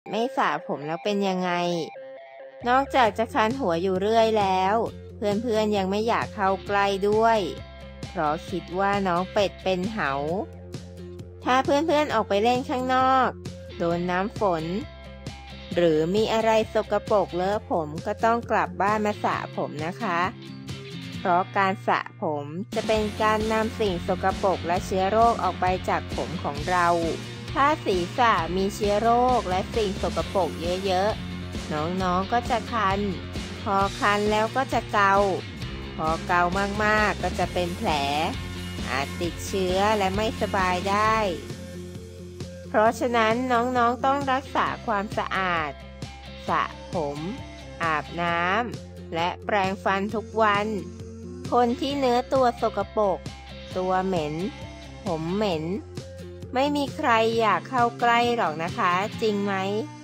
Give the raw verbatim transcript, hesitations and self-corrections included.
ไม่สระผมแล้วเป็นยังไงนอกจากจะคันหัวอยู่เรื่อยแล้วเพื่อนๆยังไม่อยากเข้าใกล้ด้วยเพราะคิดว่าน้องเป็ดเป็นเหาถ้าเพื่อนๆออกไปเล่นข้างนอกโดนน้ำฝนหรือมีอะไรสกปรกเลอะผมก็ต้องกลับบ้านมาสระผมนะคะเพราะการสระผมจะเป็นการนำสิ่งสกปรกและเชื้อโรคออกไปจากผมของเราถ้าศีรษะมีเชื้อโรคและสิ่งสกปรกเยอะๆน้องๆก็จะคันพอคันแล้วก็จะเกาพอเกามากๆก็จะเป็นแผลอาจติดเชื้อและไม่สบายได้เพราะฉะนั้นน้องๆต้องรักษาความสะอาดสระผมอาบน้ำและแปรงฟันทุกวันคนที่เนื้อตัวสกปรกตัวเหม็นผมเหม็นไม่มีใครอยากเข้าใกล้หรอกนะคะจริงไหม